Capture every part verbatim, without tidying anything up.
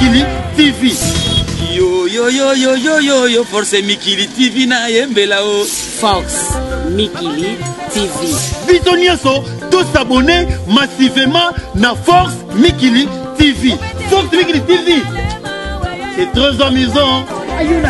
Mikili T V. Yo yo yo yo yo yo yo Force Mikili T V na yembela o. Fox Mikili T V. Biso nyonso tous s'abonner massivement na Force Mikili T V. Fox Mikili T V. C'est très amusant. Ayouna.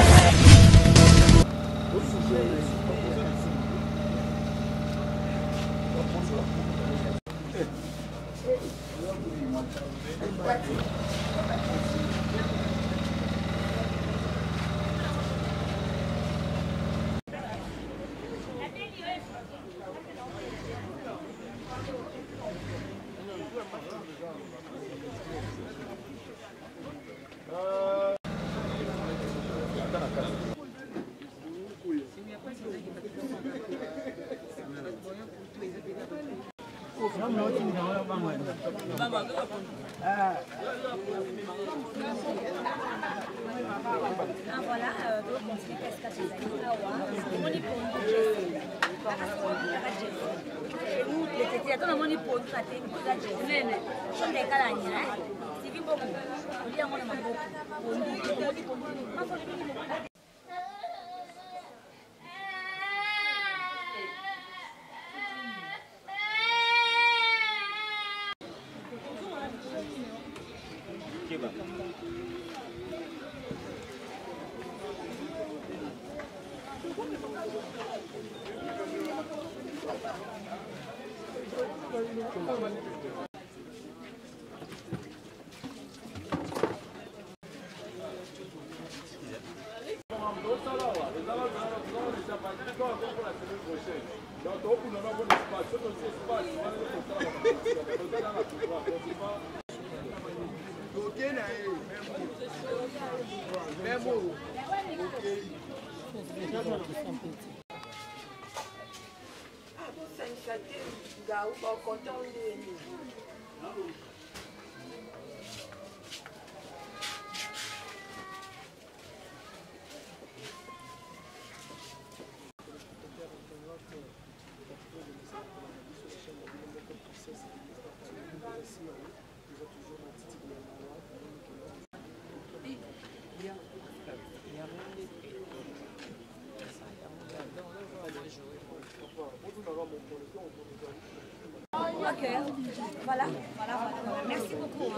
Ok, voilà, voilà, voilà. Merci beaucoup.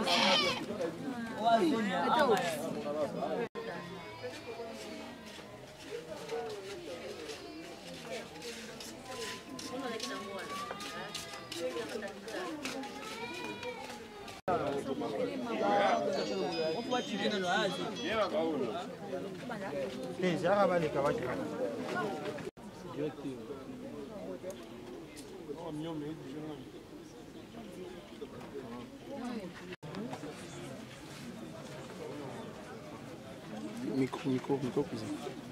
Micro, micro, micro, cousin.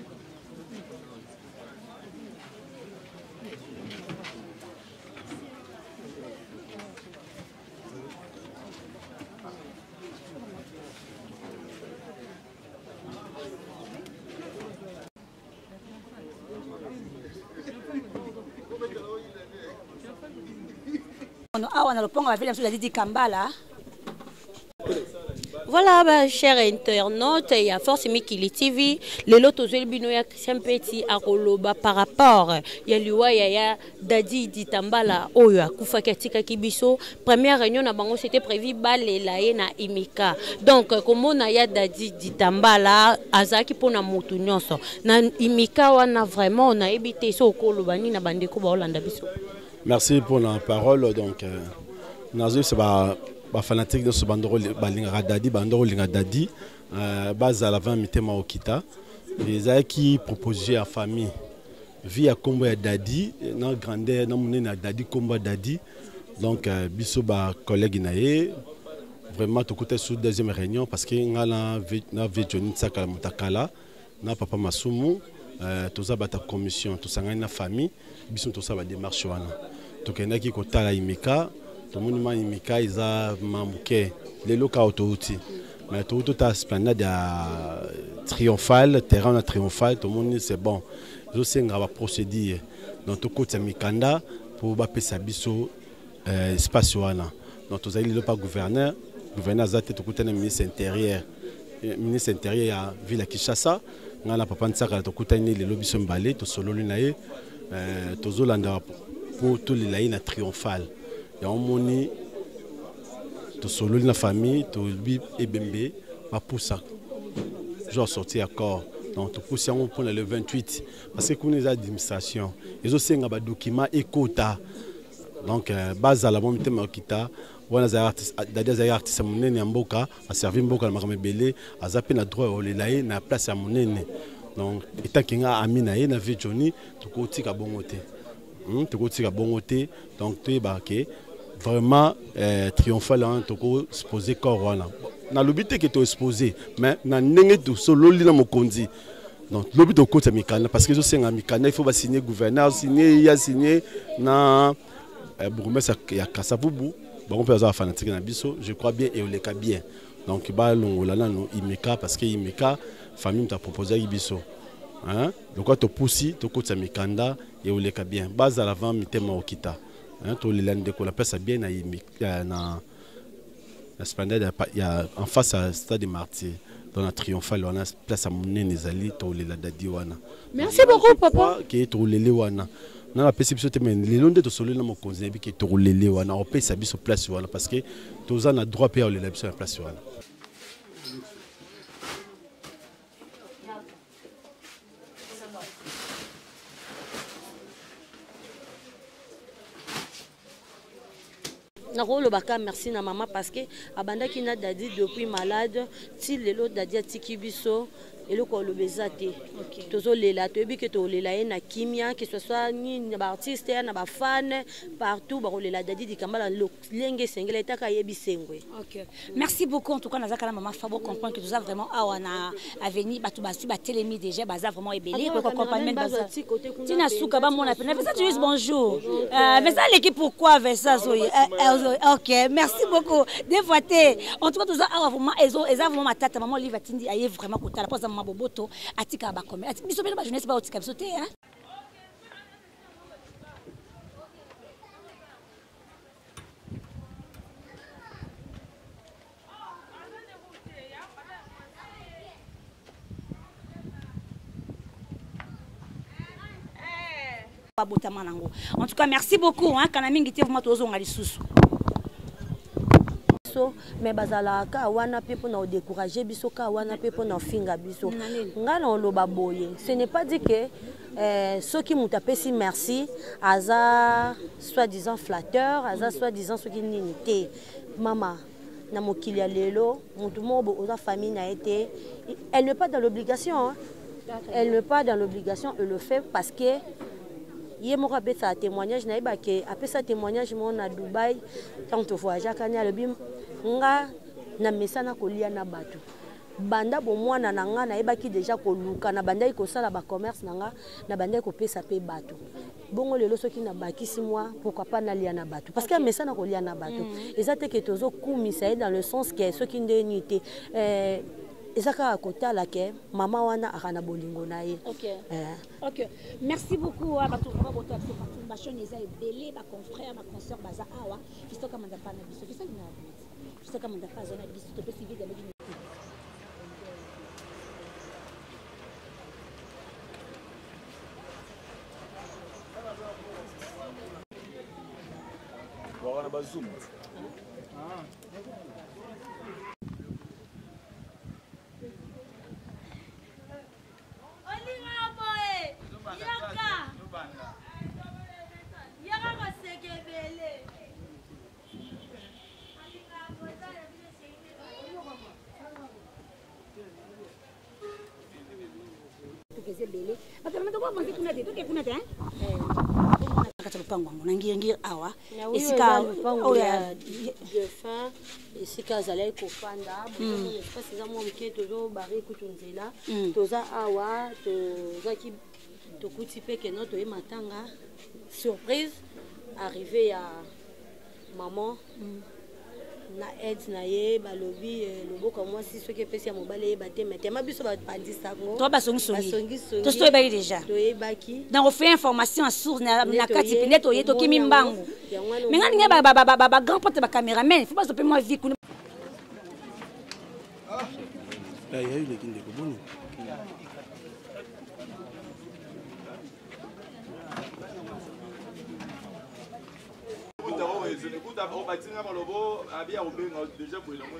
Voilà, bah, chers internautes, il y a Force Mikili T V. Les lotos bino ya Christian Petit à Roloba par rapport. Il y a Liwa, il y a Dadi Ditambala, Oya, Kufa Katika Kibiso. Première réunion na bango c'était prévu Balelaye na Imika. Donc comme on a ya Dadi Ditambala, Azaki pona motu nyonso. Na Imika wana vraiment on a évité so kolobani na bandeko ba Hollanda biso. Merci pour la parole. Donc, euh, Nazo, c'est pas fanatique de ce bandoro balinga dadi, bandoro linga dadi, base à la vingt mitema okita. Les a qui proposé à famille, vie à combo ya dadi, na grandeur, na mouné na dadi combo dadi. Donc, biso ba collègue naé, vraiment tout côté sous deuxième réunion parce que nga na na vejoni tsaka mutakala, na papa masumu. Tout ça bata commission, tout ça na famille, biso tout ça ba démarche wana. Donc il y a qui kotala imika, tout le monde imika isa mambuke, les locaux autouti. Mais tout tout a esplanade triomphal, terrain triomphal, tout le monde c'est bon. Je sais nga ba procédure dans tout côté mikanda pour ba pesa biso espace wana. Donc tout ça il le pas gouverneur, gouverneur zate tout côté na ministre intérieur. ministre intérieur ya ville ya Kinshasa ngana papa Ntsaka tokutani lelo biso mbale to sololi na ye euh tozolanda pour tout les laïcs na triomphal ya omoni to sololi na famille to bi ebembe ba poussa genre sorti accord donc to poussa on pour le vingt-huit parce que nous administration ils ont senga ba document ekota donc base à la bombe makita wana za artiste dada za artiste monene ya mboka a servi mboka na makamebele azape na droit olelaye na place ya monene donc étant kinga amina ye na vie Johnny to kotika bongote hmm to kotika bongote donc tu ba ke vraiment euh, triomphal hein to ko exposer corps wana na lobité que to exposer mais na ndenge to solo li na mokonzi donc lobby to kota mikana parce que je sais nga mikana il faut ba signer gouverneur signer ya signer na euh, bourgmestre ya Kasavubu. Bon, peut avoir fanatique na biso, je crois bien et on les cas bien. Donc ba longola na no imeka parce que imeka famille t'a proposé biso. Hein? Donc quand to poussi, to kota mikanda et on les cas bien. Base à l'avant mitema okita. Hein, to les lande ko la place bien na imeka na la splendide il y a en face à stade des Martyrs dans la triomphale on a place à monene zali to les la dadi wana. Merci beaucoup papa. Qui est to les wana. Na la perception te men les londe to solo na mokonzi bi ke to lele wana on peut sabi sur place wana parce que tous en a droit payer le sur la place wana. Nakolo baka merci na maman parce que abanda ki na dadi depuis malade ti lelo dadi atiki biso elo ko lo bezate tozo lela to bi ke to lela na kimia que ce soit ni na artiste na ba fan partout ba lela dadi di kambala lenge sengela etaka yebi sengwe. OK. Merci beaucoup en tout cas nazaka na maman Fabo comprendre que tout ça vraiment awana avenir batu basu ba telemi déjà baza vraiment ebelé ko accompagnement baza. Tina suka ba mona pena ça juste bonjour. Euh mais ça l'équipe pourquoi avec ça soyez. OK, merci beaucoup. Des fois en tout cas tout ça vraiment ezo eza vraiment matata maman livre tindi aye vraiment kotala poza maman boboto atika ba comme atika biso ba jeunesse ba otika biso te hein. En tout cas, merci beaucoup. Hein, mais bazala ka wana pe pour nous décourager biso ka wana pe pour nous finga biso ngana oloba boye ce n'est pas dit que euh, ceux qui m'ont tapé si merci aza soi-disant flatteur aza soi-disant ceux qui n'inité maman na mokili ya lelo mutu mobo oza famille na été elle n'est pas dans l'obligation hein. Elle n'est pas dans l'obligation elle le fait parce que il m'a rappelé ça témoignage na iba ke après ça témoignage mon à Dubaï quand on voyage kanya le bim nga na mesana kolia na bato banda bo mwana na nga na iba ki déjà ko luka na banda iko sala ba commerce na nga na banda ko pesa pe bato bongo lelo soki na bakisi moi pourquoi pas na lia na bato parce que mesana kolia na bato ezate ke tozo kumisa dans le sens que soki ndeni euh ezaka kotala ke mama wana akana bolingo na ye. OK. Euh. OK. Merci beaucoup à bato vraiment boto parce que perturbation eza ebelé ba confrères ba consoeurs baza awa kisto kama ndapa na biso kisto na kisto kama ndapa zona biso to pe suivi de l'unité. Voilà ba zoom. Ah. esika azalaki kofanda espasi eza mwa moke tozobare kutu nzela toza awa tozaki tokuti mpe keno toye matanga surprise arrivé ya maman na aide na ye balobi loboko mwasi soki epesi ya mobali yeba te me tema biso bapandisango to basongisongi to toyebaki déjà toyebaki donc ofait information en source na kati pene toye tokimi mbangu me nga ninge bagrand pote bacaméraman fo bazope mwa vi kuna Là, il y a eu les Kinde Kobono. Déjà pour le moment,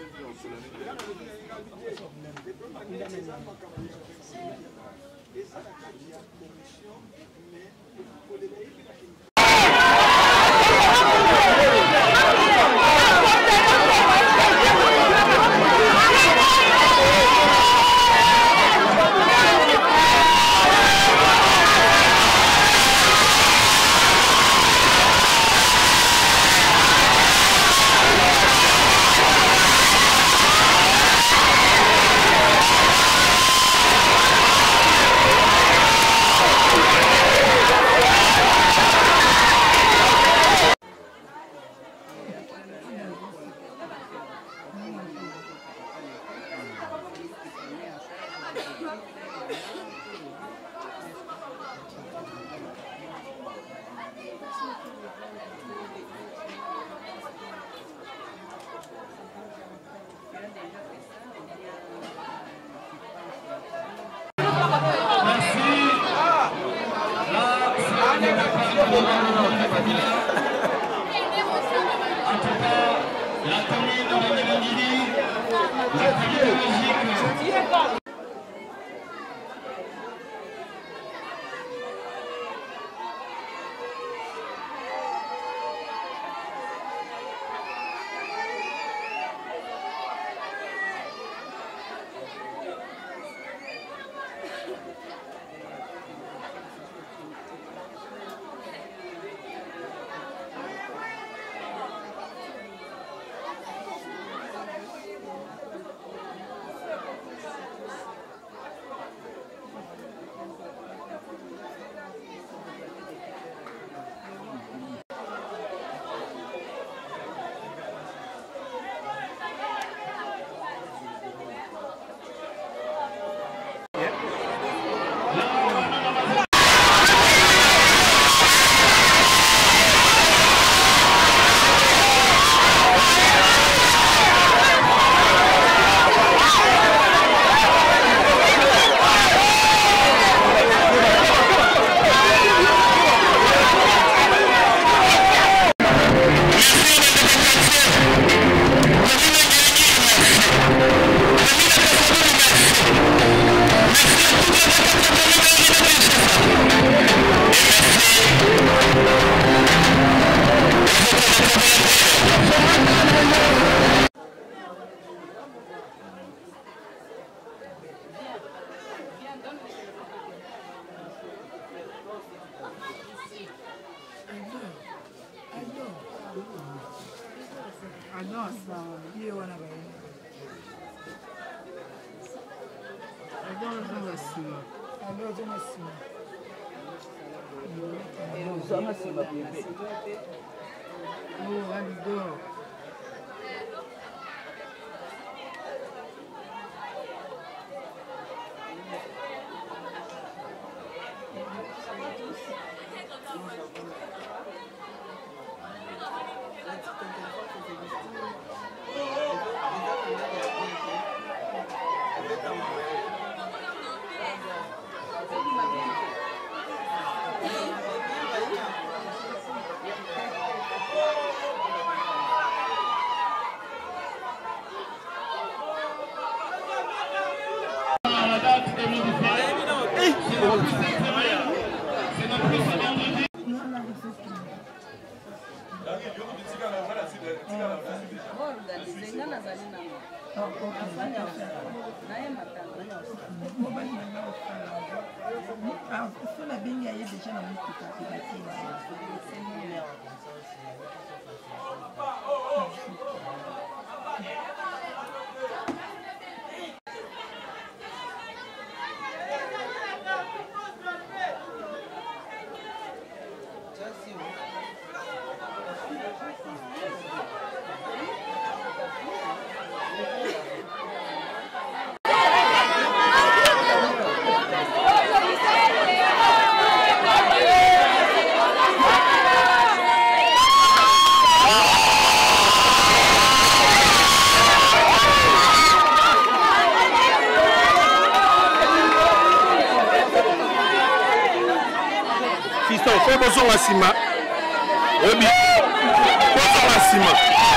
po bozonga sima obi bozonga sima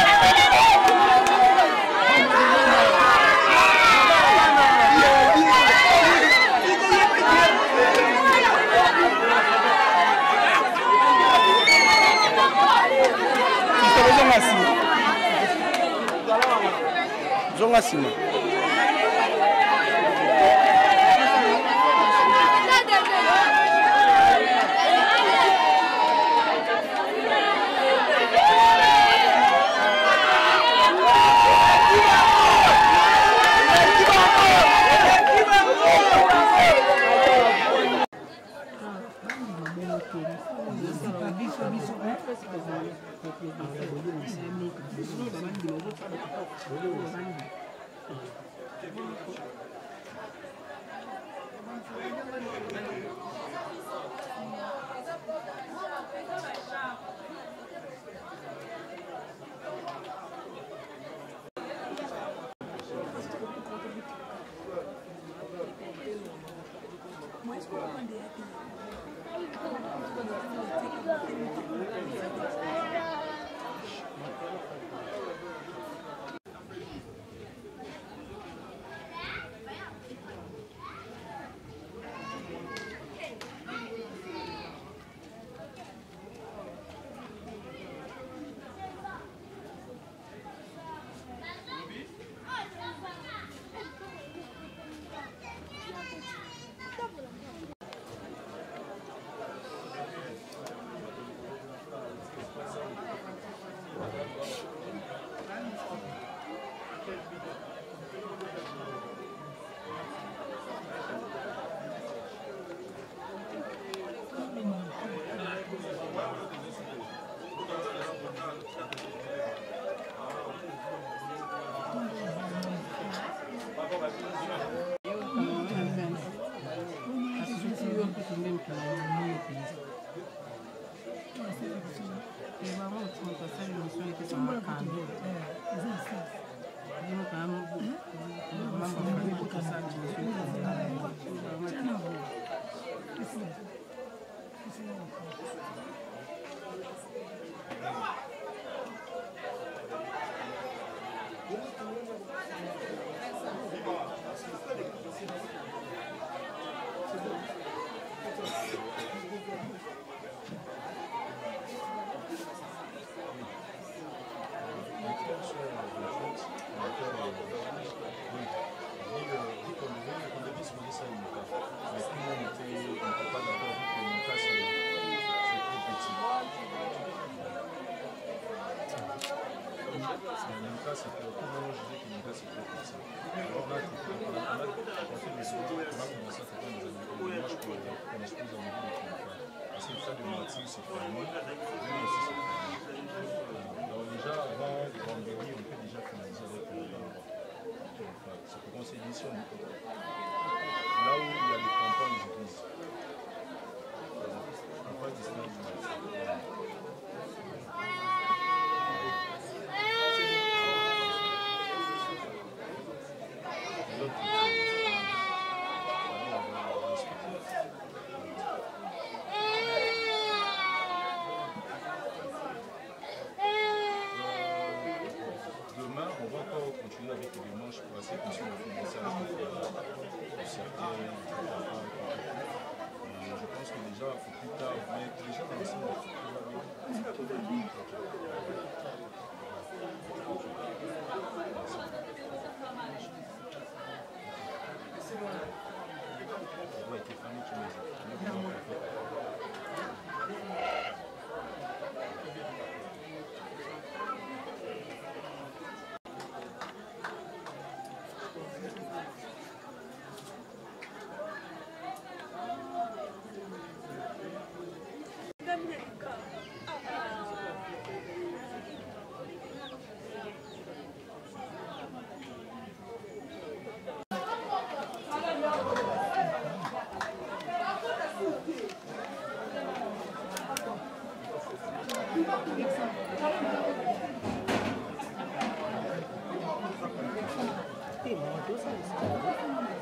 bozonga sima zonga sima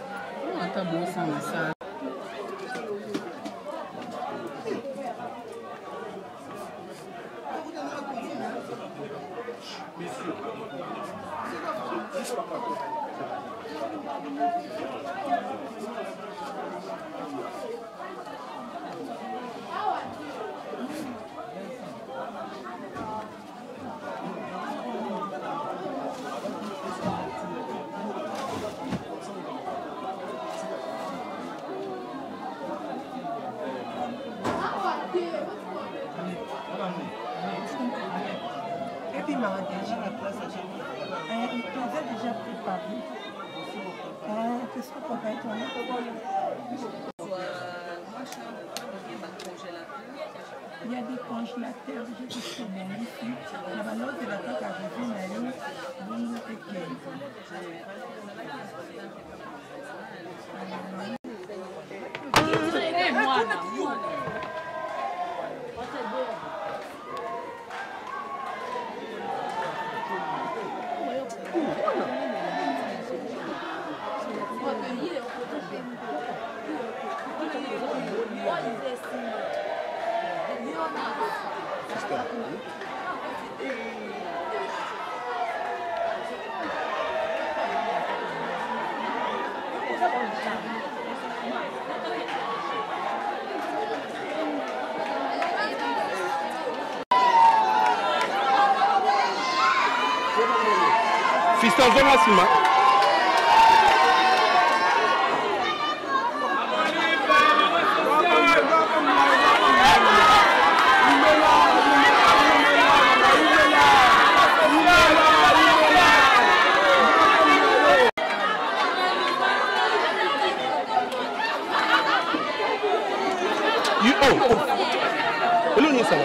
Tá bom, Sam. Et puis, maman, déjà, euh, il était déjà préparé. Euh, Qu'est-ce que papa est tourné? Il y a des congélateurs, je dis que bon, ici, la valeur de la tête arrivée, mais elle est bonne et quinze. Fiston zonga sima. Oh, oh. Hello, Nisa.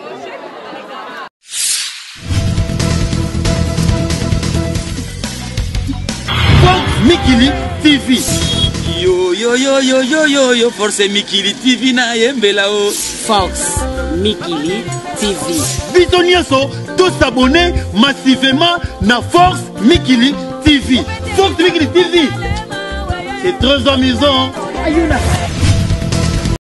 Mikili T V. Yo yo yo yo yo yo yo force Mikili T V na yembela o. Fox Mikili T V. Biso nyonso tous s'abonner massivement na Force Mikili T V. Force Mikili T V. C'est très amusant. Ayuna.